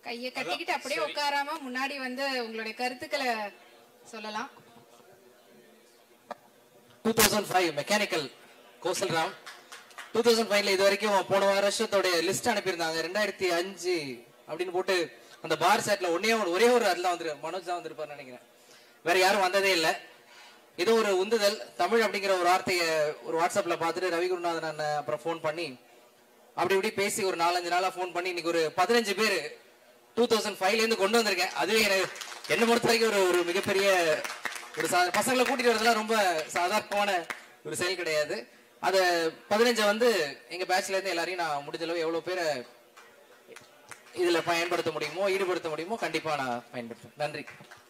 கையை கட்டிக்கிட்டு அப்படியே உட்காராம முன்னாடி வந்து உங்களுடைய கருத்துக்களை சொல்லலாம். 2005 மெக்கானிக்கல் கோசல் ராம் 2005ல இது வரைக்கும் போன வருஷத்தோட லிஸ்ட் அனுப்பியிருந்தாங்க. 2005 அப்படின்னு போட்டு அந்த பார் செட்ல ஒரே ஒரு அதுல வந்து மனோஜ் தான் வந்திருப்பாரு நினைக்கிறேன். வேற யாரும் வந்ததே இல்லை. இது ஒரு உந்துதல். தமிழ் அப்படிங்கிற ஒரு வார்த்தையை ஒரு வாட்ஸ்அப்ல பார்த்துட்டு ரவி குருநாதன் அப்புறம் ஃபோன் பண்ணி அப்படி இப்படி பேசி ஒரு 4-5 நாளா ஃபோன் பண்ணி இன்னைக்கு ஒரு 15 பேர் 2005ல இருந்து கொண்டு வந்திருக்கேன். அதுவே என்ன பொறுத்த வரைக்கும் ஒரு மிகப்பெரிய ஒரு பசங்களை கூட்டிட்டு வரதுலாம் ரொம்ப சாதாரணமான ஒரு செயல் கிடையாது. அத 15 வந்து எங்க பேட்ச்ல இருந்து எல்லாரையும் நான் முடிஞ்ச அளவு எவ்வளவு பேரை இதுல பயன்படுத்த முடியுமோ ஈடுபடுத்த முடியுமோ கண்டிப்பா நான் பயன்படுத்துவேன். நன்றி.